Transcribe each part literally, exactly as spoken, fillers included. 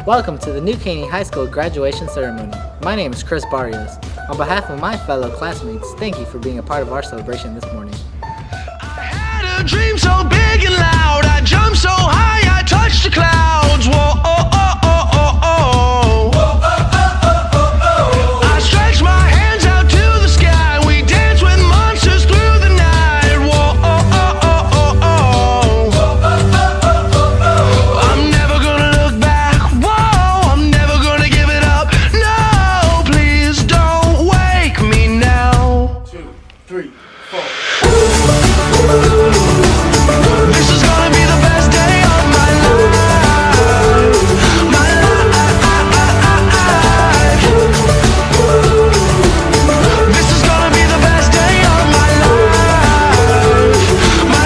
Welcome to the new Caney High School graduation ceremony. My name is Chris Barrios. On behalf of my fellow classmates, thank you for being a part of our celebration this morning. I had a dream so big and loud, I jumped so high, I touched the clouds. Whoa, oh, oh, oh, oh, oh. Whoa, oh, oh, oh, oh, oh. I stretched my hands out to the sky, we danced with monsters through the night. Whoa, oh, oh, oh, oh, oh. Whoa, oh, oh, oh, oh, oh. I'm never gonna look back, whoa, I'm never gonna give it up. No, please don't wake me now. Two, three, four. This is gonna be the best day of my life, my life. This is gonna be the best day of my life, my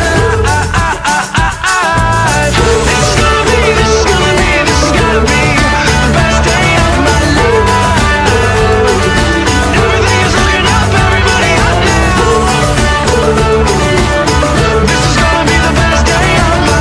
life. This is gonna be, this is gonna be, this is gonna be the best day of my life. Everything is looking up, everybody up now. This is gonna be the best day of my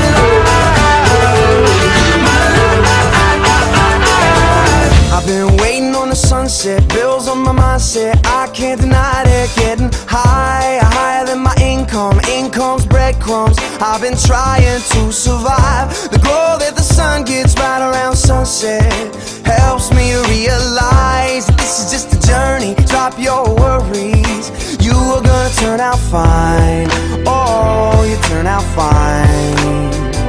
life. I've been waiting on the sunset, bills on my mindset. I can't deny it, getting higher, higher than my income. Income's breadcrumbs. I've been trying to survive. The glow that the sun gets right around sunset helps me realize that this is just a journey. Drop your worries, you are gonna turn out fine. Oh, you turn out fine.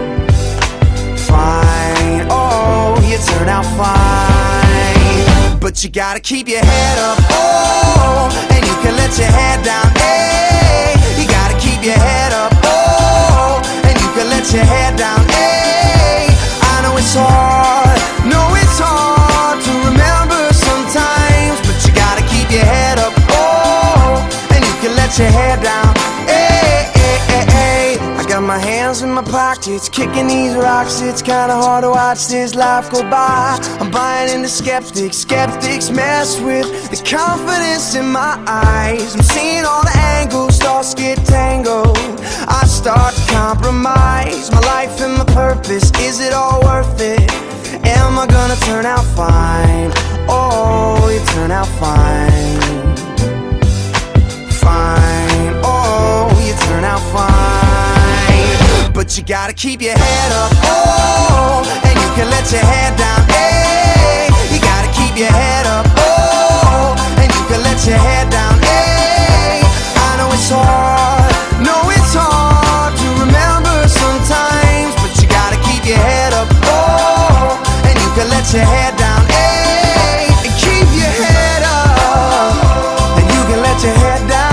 Fine, oh, you turn out fine. But you gotta keep your head up, oh, and you can let your head down, hey. You gotta keep your head up, oh, and you can let your head down, hey. I know it's hard, know it's hard to remember sometimes, but you gotta keep your head up, oh, and you can let your head down, hey, hey, hey, hey. I got my hands in my pockets, kicking these rocks. It's kinda hard to watch this life go by. I'm buying into skeptics, skeptics mess with the confidence in my eyes. I'm seeing all the angles, thoughts get tangled. I start to compromise my life and my purpose. Is it all worth it? Am I gonna turn out fine? Oh, you turn out fine. Fine, oh, you turn out fine. But you gotta keep your head up, oh, and you can let your head down, hey. You gotta keep your head up, oh, and you can let your head down, hey. I know it's hard, know it's hard to remember sometimes, but you gotta keep your head up, oh, and you can let your head down, hey. And keep your head up, and you can let your head down.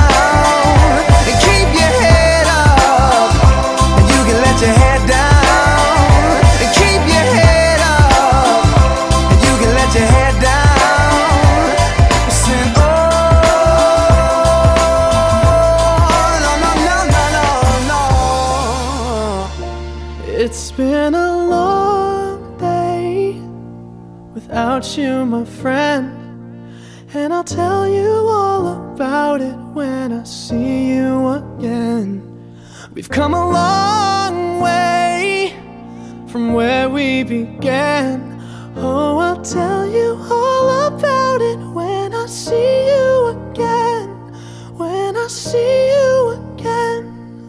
It's been a long day without you, my friend, and I'll tell you all about it when I see you again. We've come a long way from where we began. Oh, I'll tell you all about it when I see you again. When I see you again.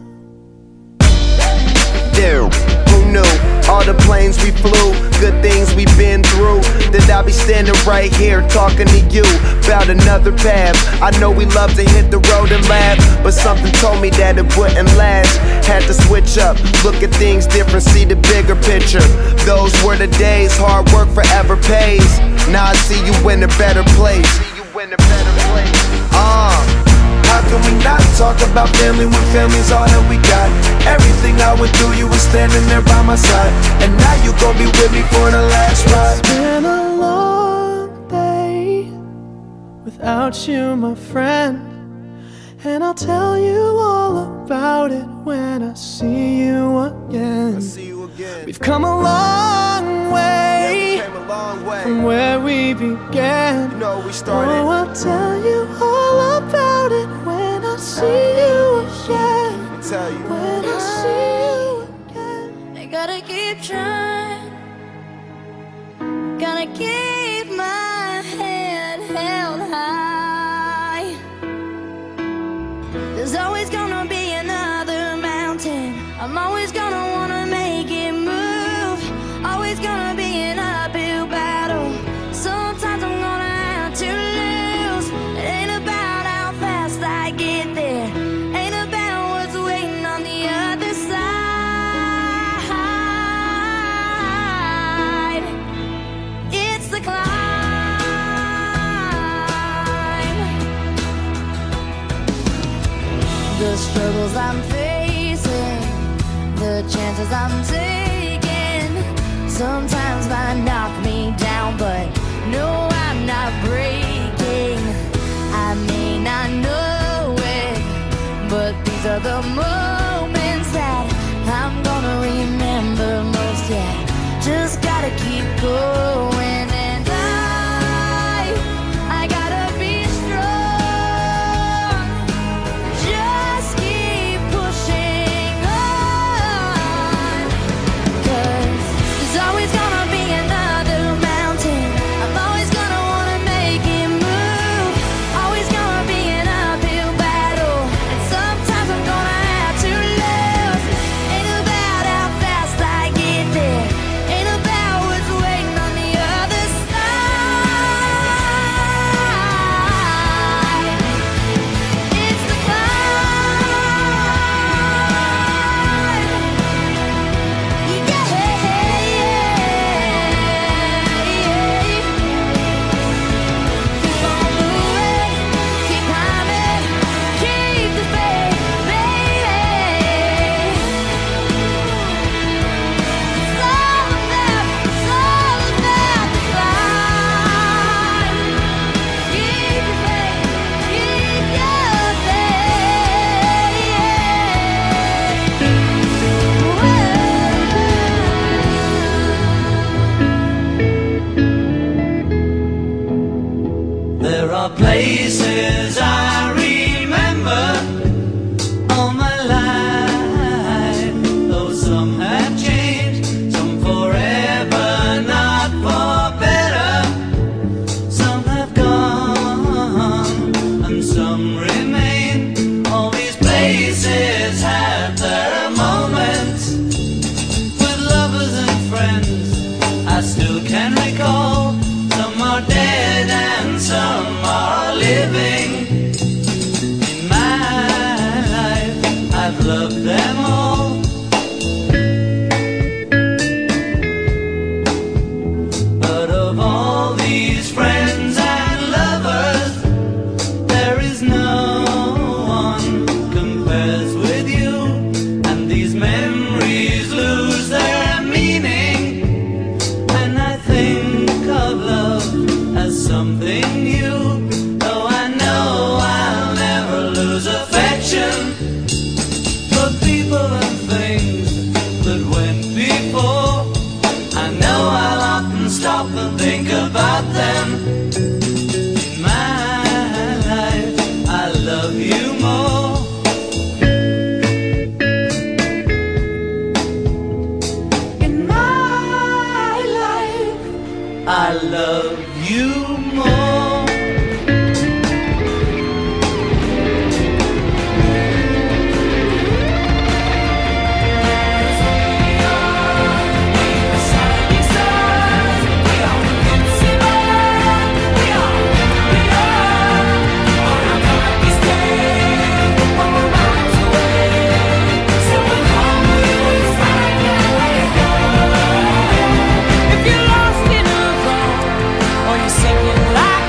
There, who knew? All the planes we flew, good things we've been through, that I'll be standing right here talking to you about another path. I know we love to hit the road and laugh, but something told me that it wouldn't last. Had to switch up, look at things different, see the bigger picture. Those were the days, hard work forever pays. Now I see you in a better place. See you in a better place. Uh How can we not talk about family when family's all that we got? Everything I went through, you were standing there by my side, and now you gon' be with me for the last ride. It's been a long day without you, my friend, and I'll tell you all about it when I see you again. I see you again. We've come a long way, yeah, we came a long way from where we began. You know we started. Oh, I'll tell you all about it when I see you again. I'll tell you. When I see you again. I gotta keep trying. Gonna keep my head held high. There's always gonna be another mountain. I'm always gonna wanna make it move. Always gonna be an uphill battle. Sometimes I'm gonna have to lose. It ain't about how fast I get there. Ain't about what's waiting on the other side. It's the climb. The struggles I'm facing, the chances I'm taking, sometimes might knock me down, but no, I'm not breaking. I may not know it, but these are the moments that I'm gonna remember most. Yeah, just gotta keep going, and I, I gotta be strong. Just keep pushing on, 'cause there's always gonna be another mountain. I'm always gonna wanna make it move. Always gonna be an uphill battle, and sometimes I'm gonna have to lose. Ain't about how fast I get there. Ain't about what's waiting on the other side. It's the climb. Yeah, keep on moving, keep climbing, keep the faith, baby. It's all about, it's all about the climb. Keep your faith, keep your faith. There are places I remember all my life, though some have changed, some forever, not for better. Some have gone, and some remain. All these places have their moments with lovers and friends I still can recall. Some are dead and some are living. In my life, I've loved them all. But of all these friends and lovers, there is no one compares with you. And these memories lose their meaning when I think of love as something new. Though I know I'll never lose affection for people and things that went before. I know I'll often stop and think about them. In my life, I love you more. In my life, I love you more. If you're lost in a zone, or you're sinking like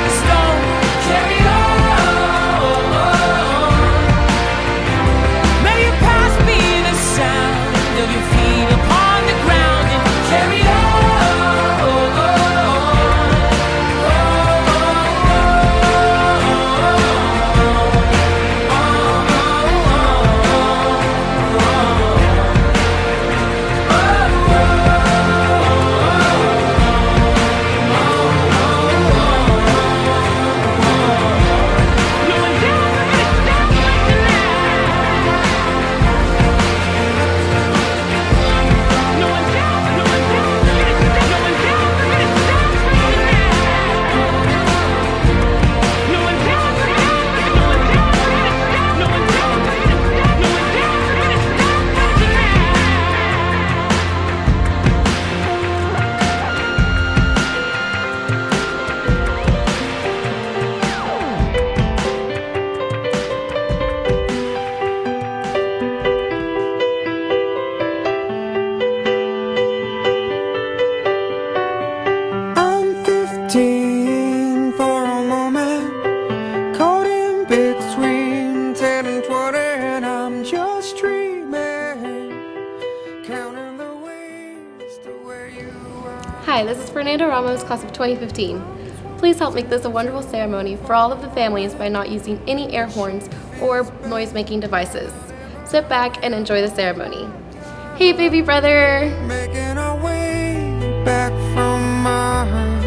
Hi, this is Fernanda Ramos, class of twenty fifteen. Please help make this a wonderful ceremony for all of the families by not using any air horns or noise-making devices. Sit back and enjoy the ceremony. Hey, baby brother! Making our way back from Mars.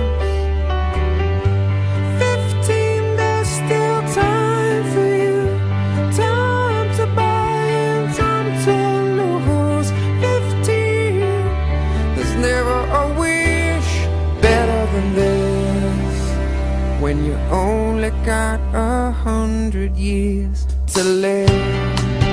Fifteen, there's still time for you. Time to buy and time to lose. Fifteen, there's never a wish better than this. When you only got a hundred years to live.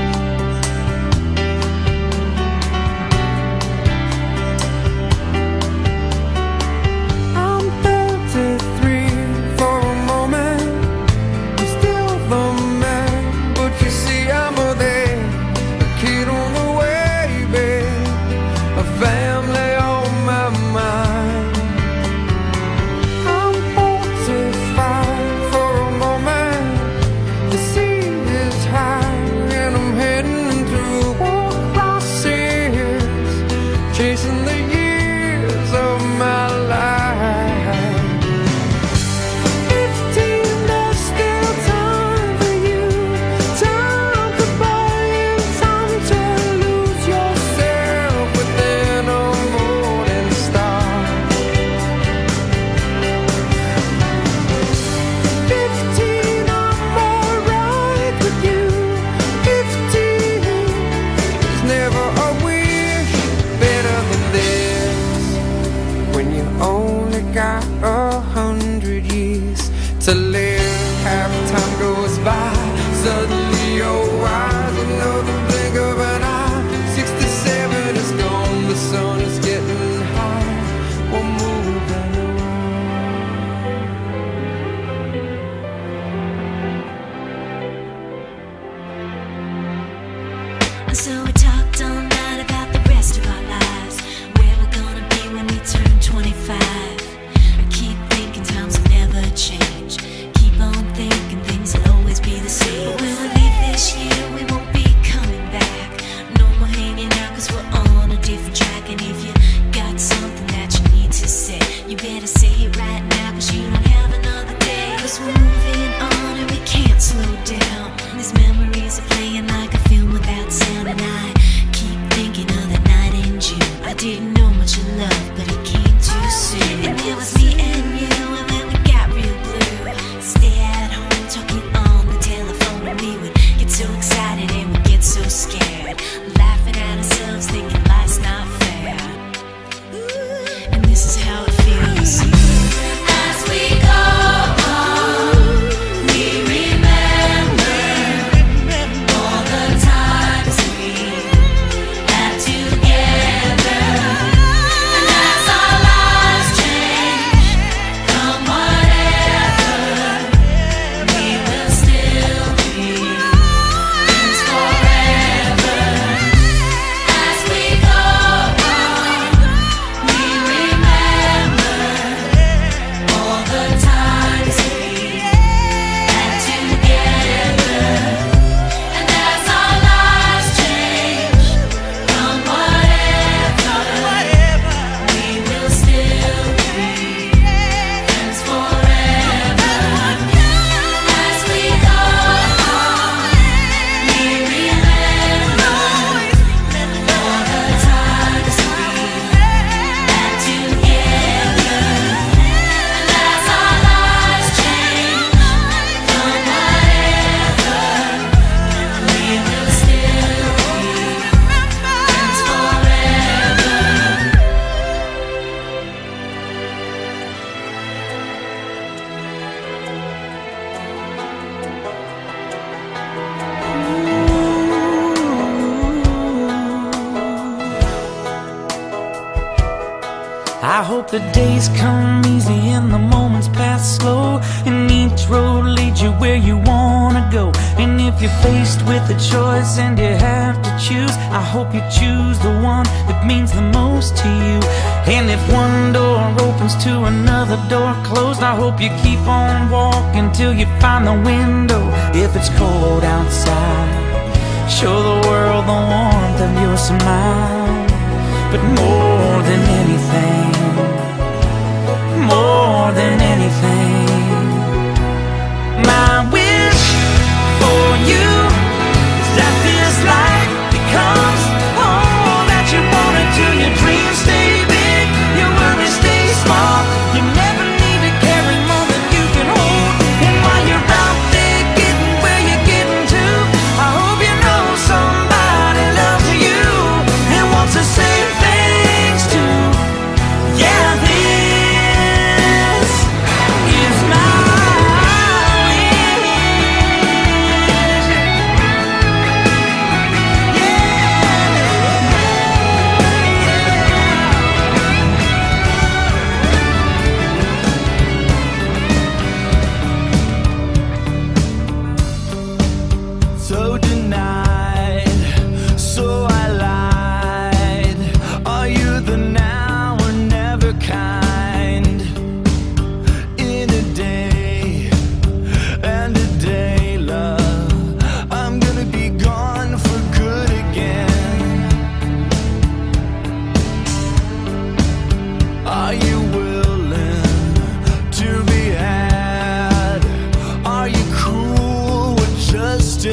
To live, half time goes by. Suddenly you're wise, another blink of an eye. Sixty-seven is gone, the sun is getting high. We're moving on. So we talked all night about the rest of our lives, where we're gonna be when we turn twenty-five. I keep thinking times will never change. Keep on thinking things will always be the same. But when we leave this year, we won't be coming back. No more hanging out, cause we're on a different track. And if you got something that you need to say, you better say it right now, cause you don't have another day. Cause we're moving on and we can't slow down. These memories are playing like a film without sound. And I keep thinking of the night in June. I didn't know much of love, but it came too soon. And it was me and you, and then we got real blue. Stay at home talking on the telephone, and we would get so excited and we'd get so scared, laughing at ourselves thinking life's not fair. And this is how it feels. As we go on, we remember all the times we had together. And as our lives change, come whatever, we will still be friends forever. As we go on, we remember all the times we had together. And as our lives change, come whatever, we will still be friends forever. As we go on, we remember all the times we had together. And as our lives change, come whatever, we will still be friends forever. I hope the days come easy and the moments pass slow, and each road leads you where you wanna go. And if you're faced with a choice and you have to choose, I hope you choose the one that means the most to you. And if one door opens to another door closed, I hope you keep on walking till you find the window. If it's cold outside, show the world the warmth of your smile. But more than anything,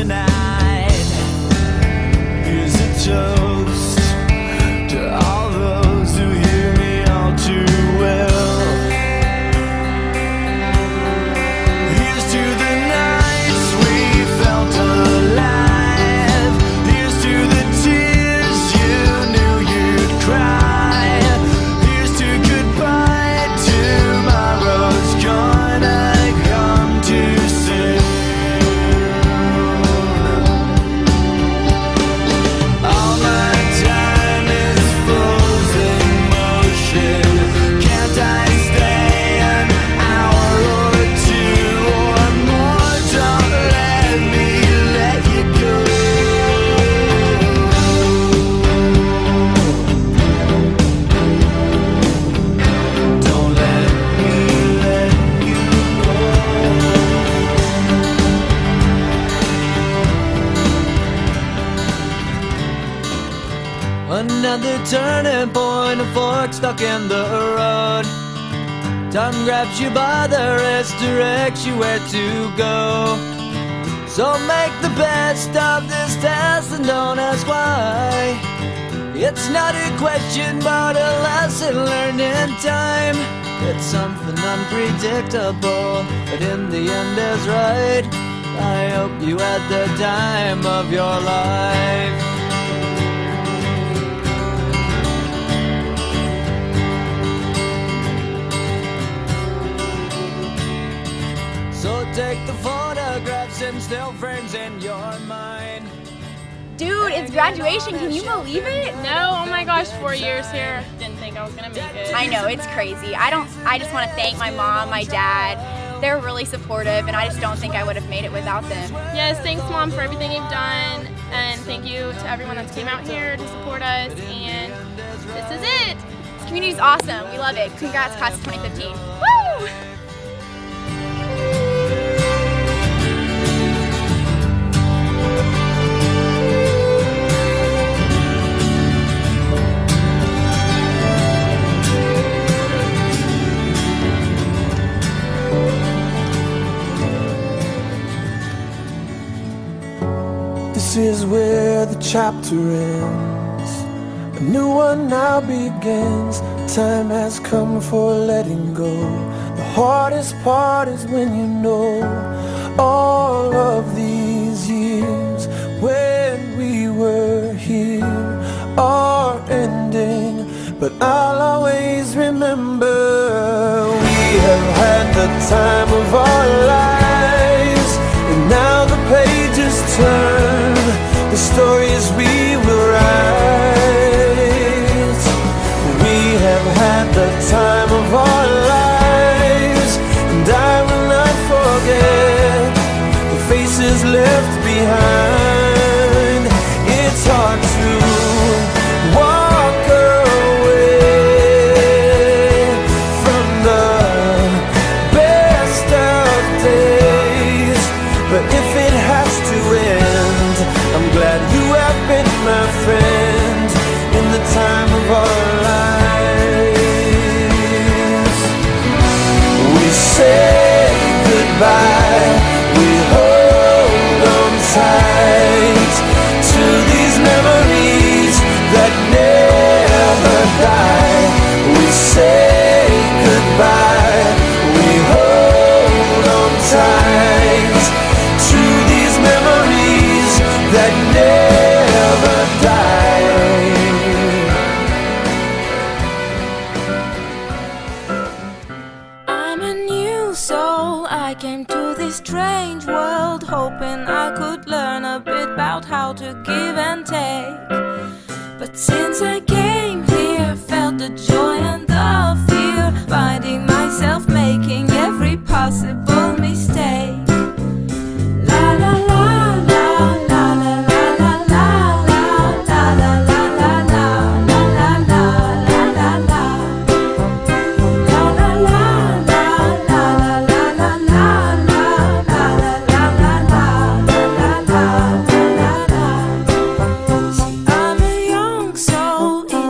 tonight. Here's a toast to all those who hear me all too well. Here's to the nights we felt alive. Here's to the tears you knew you'd cry. Here's to goodbye, tomorrow's gonna come too soon. All my time is frozen motion. Can't I stay an hour or two or more? Don't let me let you go. Don't let me let you go. Another turning point, a fork stuck in the road. Time grabs you by the wrist, directs you where to go. So make the best of this test and don't ask why. It's not a question but a lesson learned in time. It's something unpredictable, but in the end is right. I hope you had the time of your life. So take the photographs and still frames in your mind. Dude, it's graduation. Can you believe it? No, oh my gosh, four years here. Didn't think I was gonna make it. I know, it's crazy. I don't I just want to thank my mom, my dad. They're really supportive and I just don't think I would have made it without them. Yes, thanks Mom for everything you've done, and thank you to everyone that's came out here to support us, and this is it. This community's awesome. We love it. Congrats, class of twenty fifteen. Woo! This is where the chapter ends. A new one now begins. Time has come for letting go. The hardest part is when you know all of these years when we were here are ending. But I'll always remember we have had the time of our lives, and now the pages turn, the stories we will write. We have had the time of our lives, and I will not forget the faces left behind. It's hard to walk away from the best of days, but if it has to end, I'm glad you have been my friend in the time of our lives. We say goodbye, we hold on tight to these memories that never die. We say goodbye, we hold on tight to these memories that never die. I'm a new soul. I came to this strange world hoping I could learn a bit about how to give and take. But since I came here, I felt the joy and the fear, finding myself making every possible mistake. La la la la la la la la la la la la la la la la la la la. I'm a young soul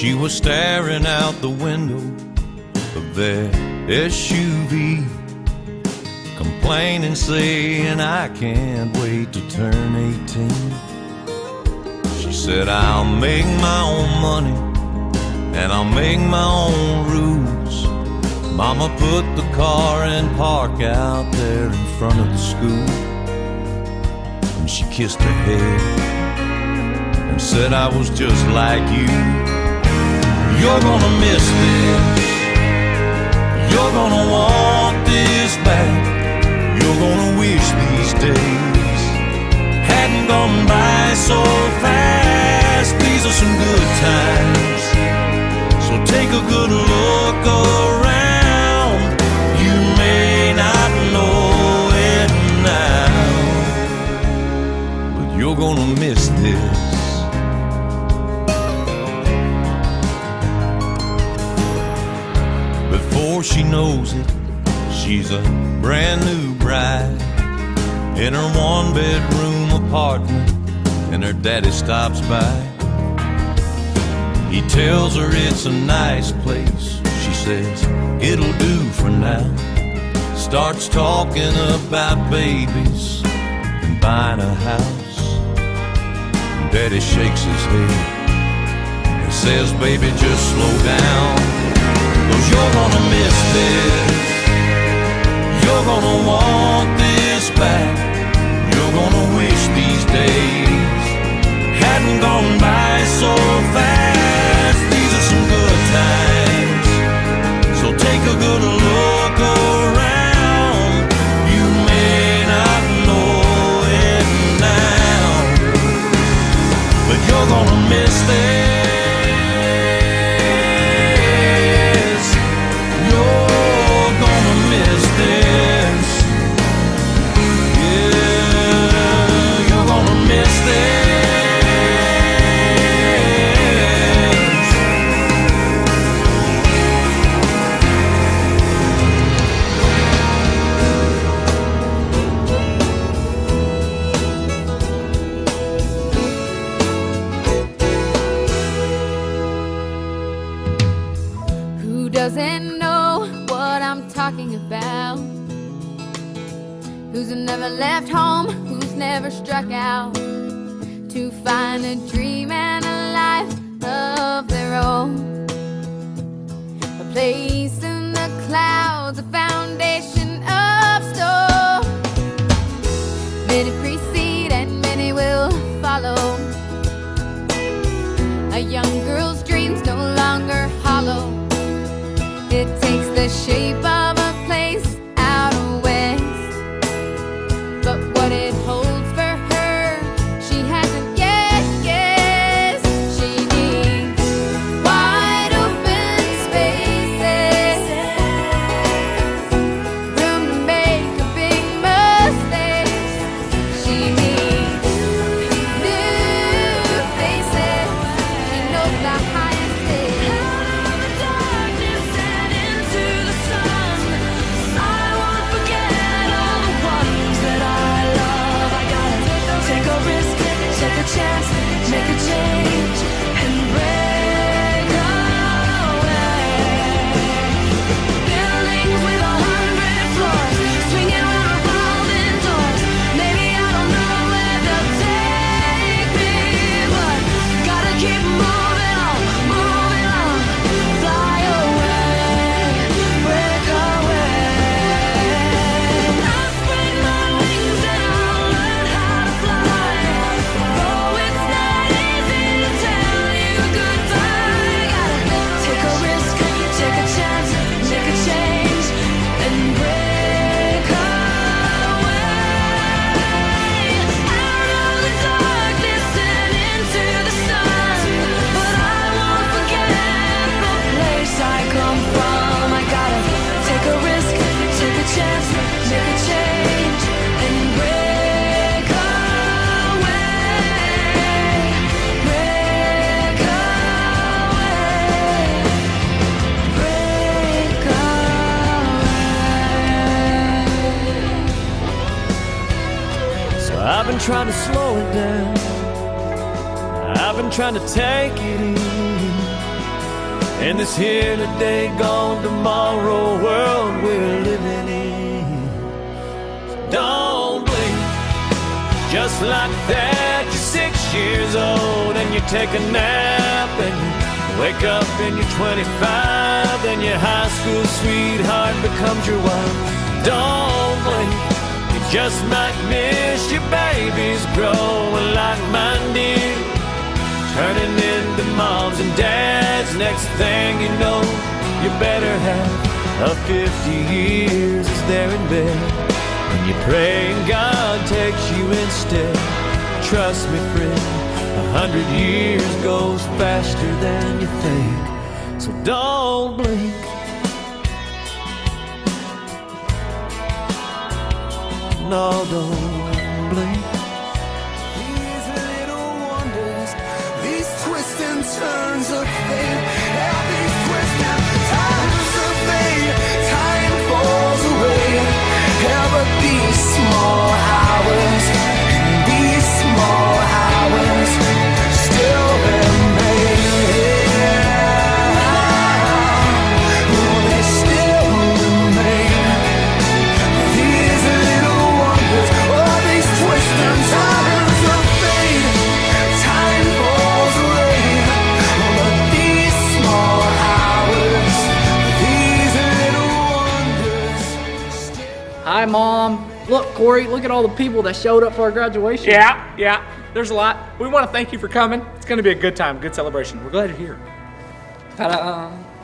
She was staring out the window of that S U V, complaining, saying, I can't wait to turn eighteen. She said, I'll make my own money and I'll make my own rules. Mama put the car in park out there in front of the school, and she kissed her head and said, I was just like you. You're gonna miss this, you're gonna want this back, you're gonna wish these days hadn't gone by so fast. These are some good times, so take a good look around. You may not know it now, but you're gonna miss this. Before she knows it, she's a brand new bride in her one-bedroom apartment, and her daddy stops by. He tells her it's a nice place. She says, it'll do for now. Starts talking about babies and buying a house. Daddy shakes his head and says, baby, just slow down, 'cause you're gonna miss this, you're gonna want this back, you're gonna wish these days hadn't gone by so fast. These are some good times, so take a good look around. You may not know it now, but you're gonna miss this. Doesn't know what I'm talking about. Who's never left home, who's never struck out to find a dream and a life of their own. A place in the clouds, a foundation of stone. Many precede and many will follow. A young girl's dreams no longer hollow. It takes the shape of a place out west, but what it holds for her, she hasn't yet guessed. She needs wide open spaces, room to make a big mistake. She needs new faces, she knows the highest stakes. Chance, make a change, and break away. Buildings with a hundred floors, swinging on revolving doors. Maybe I don't know where they'll take me, but gotta keep moving on, moving on. Fly away, break away. I'll spread my wings and I'll learn how to fly. I've been trying to slow it down, I've been trying to take it easy, in this here today, gone tomorrow world we're living in. So don't blink, just like that. You're six years old and you take a nap, and you wake up and you're twenty-five, and your high school sweetheart becomes your wife. Don't blink, you just might miss your babies growing like mine did, turning into moms and dads. Next thing you know, your better half of fifty years is there in bed, and you pray and God takes you instead. Trust me, friend, a hundred years goes faster than you think. So don't blink. No, don't blink. These little wonders, these twists and turns of fate, yeah, these twists and turns of fate. Time falls away, yeah, but these small hours, these small hours still remain. Oh, they still remain. These little wonders, oh, these twists and turns of fate. Time falls away, but these small hours, these little wonders still. Hi, Mom. Look, Corey, look at all the people that showed up for our graduation. Yeah, yeah, there's a lot. We want to thank you for coming. It's going to be a good time, good celebration. We're glad you're here. Ta-da.